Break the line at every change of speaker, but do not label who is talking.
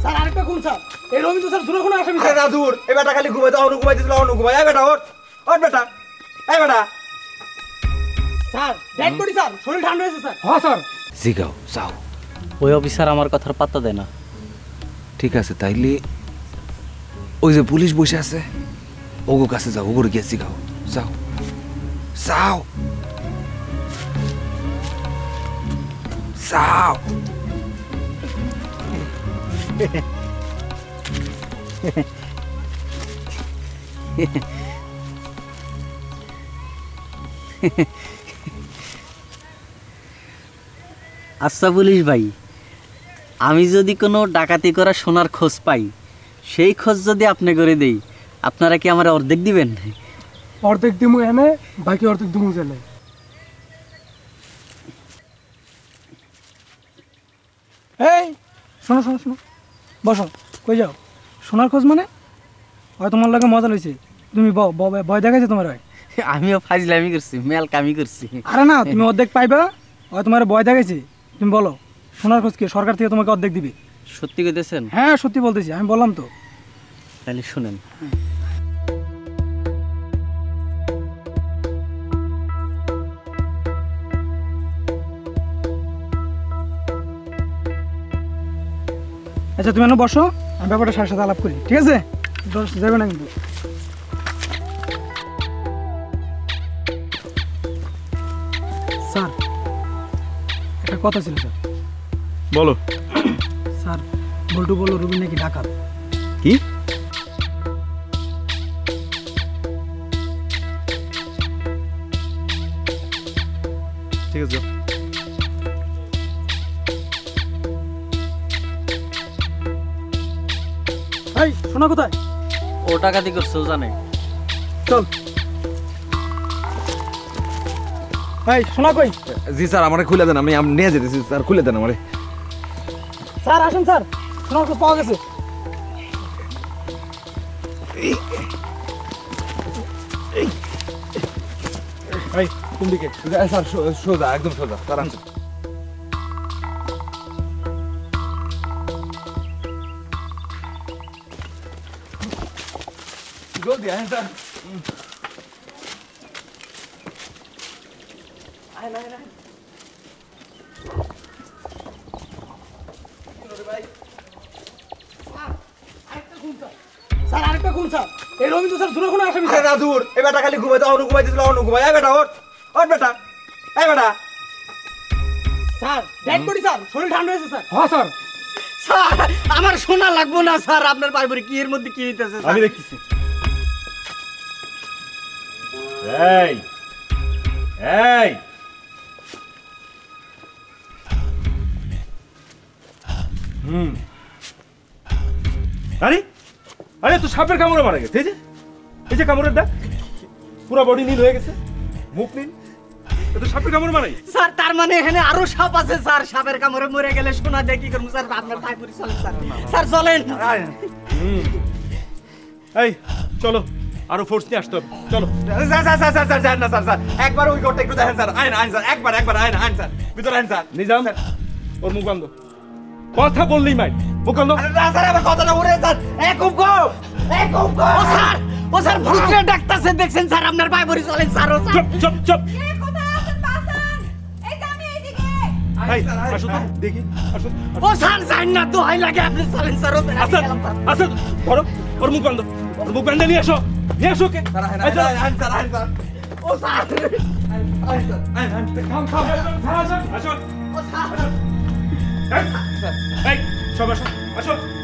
Sir আরেকটা কোন sir এই রবীন্দ্র স্যার দূরে কোনো আসামি
আরে না দূর এই বেটা খালি ঘুমাইতে ঘুমাইতেছিল ঘুমাই এই বেটা ওঠ ওঠ বেটা এই বেটা
স্যার ডেড বডি স্যার শরীর ঠান্ডা হয়েছে স্যার
হ্যাঁ স্যার
জিগাও যাও
ওই অফিসার আমার কথার পাত্তা দেয় না।
ঠিক আছে তাইলে ওই যে পুলিশ বসে আছে ওগো কাছে যাও ওগোর গিয়ে জিগাও যাও যাও যাও
আচ্ছা পুলিশ ভাই, আমি যদি কোনো ডাকাতি করা সোনার খোঁজ পাই, সেই খোঁজ যদি আপনি করে দেই, আপনারা কি আমার অর্ধেক দিবেন?
অর্ধেক দিমু এনে, বাকি অর্ধেক দিমু জেলে। এই শোনো শোনো শোনো, বসো। কই যাও? সোনার খোঁজ মানে? হয় তোমার লাগে মজা লইছে, তুমি ভয় দেখাইছে তোমার? হয়
আমিও ফাজলামি করছি, মেল কামি করছি।
আরে না, তুমি অর্ধেক পাইবা, হয় তোমার ভয় দেখাইছে। তুমি বলো সোনার খোঁজ কি সরকার থেকে তোমাকে অর্ধেক দিবে?
সত্যি কইতেছেন?
হ্যাঁ সত্যি বলতেছি, আমি বললাম তো।
তাহলে শুনেন,
আচ্ছা তুমি এখন বসো, আমি ব্যাপারটা সাথে সাথে আলাপ করি, ঠিক আছে? যাবে না কিন্তু। স্যার একটা কথা ছিল স্যার।
বলো।
স্যার বল্টু বললো রবি নাকি ডাকাত।
কি? ঠিক আছে
এই শোনা কোথায়?
ও ডাকাতি করছে, ও জানে।
চল। এই শোনা কই?
জি স্যার আমারে খুলে দেন, আমি নিয়ে যেতেছি স্যার, খুলে দেন আমারে।
স্যার আসেন স্যার, শোনার খোঁজ পাওয়া গেছে।
এই কোন দিকে? স্যার সোজা, একদম সোজা স্যার। আসেন জলদি আসেন স্যার।
স্যার আরেকটা কোন স্যার এই রবীন্দ্র স্যার দূরে কোনো আসামি
আরে না দূর এই বেটা খালি ঘুমাইতে ঘুমাইতেছিল ঘুমাই এই বেটা ওঠ ওঠ বেটা এই বেটা
স্যার ডেড বডি স্যার শরীর ঠান্ডা হয়েছে স্যার
হ্যাঁ স্যার।
স্যার আমার শোনা লাগবো না স্যার, আপনার পাইবরি কি এর মধ্যে কি হইতেছে?
আমি দেখতেছি। এই এই
আরে আরে তো সাপের কামড়ে মারা গেছে, এই যে কামড়ের দাগ, পুরো বডি নীল হয়ে গেছে, মুখ নীল, এ তো সাপের কামড়ে মারাই।
স্যার তার মানে এখানে আরো সাপ আছে স্যার, সাপের কামড়ে মরে গেলে সোনা দিয়ে কি করবো স্যার? আপনার পাইবরি চলেন স্যার, স্যার চলেন।
এই চলো, আরো ফোর্স নিয়ে আসতে হবে, চলো।
Sir sir sir sir sir না স্যার স্যার একবার ওই ঘরটা একটু দেখেন স্যার। আইন আইন স্যার একবার একবার আইন আইন স্যার ভিতরে আইন স্যার।
নিজাম ওর মুখ বন্ধ, কথা বললেই মাইন, মুখ বন্ধ।
আরে না স্যার আমার কথাটা উড়ে স্যার খুব গো খুব গো।
ও স্যার ভূতরে ডাকতাছে, দেখছেন স্যার আপনার পাইবরি চলেন স্যার। ও স্যার
চুপ চুপ চুপ।
কে কোথায় আছেন বাসান? এই যে আমি এইদিকে।
এই আসো তো দেখি, আসো
ও স্যার যাই না, দোহাই লাগে আপনি চলেন স্যার। ও স্যার আমি
আসো
গেলাম স্যার।
আসো, ধরো ওর মুখ বন্ধ, ওর মুখ বন্ধ, নিয়ে আসো নিয়ে আসো ওকে।
স্যার আইন
এই চলো।
আইন স্যার আইন স্যার
ও স্যার
আইন স্যার আইন আইন
থাম থাম, আসো আসো।
ও স্যার
এই সব আসো আসো।